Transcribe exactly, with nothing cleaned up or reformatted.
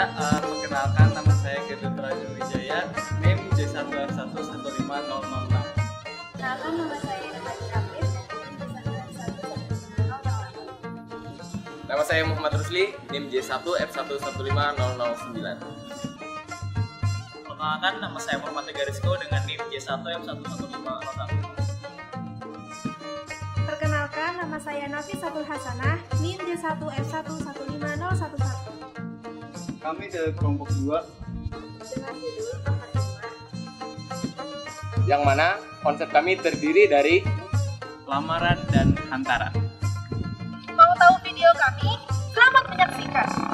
uh, perkenalkan nama saya Gedut Rajo Wijaya, NIM J satu F satu satu lima nol nol enam. Kenalkan nama saya Irma Syafir, Nama saya Muhammad Rusli, NIM J satu F satu satu lima nol nol sembilan. Perkenalkan, nama saya Muhammad Tegarisko dengan NIM J satu F satu satu lima nol satu. Perkenalkan, nama saya Nafisatul Hasanah, NIM J satu F satu satu lima nol satu satu. Kami dari kelompok dua dengan judul Nomor lima. Yang mana konsep kami terdiri dari lamaran dan hantaran. Mau tahu video kami? Selamat menyaksikan!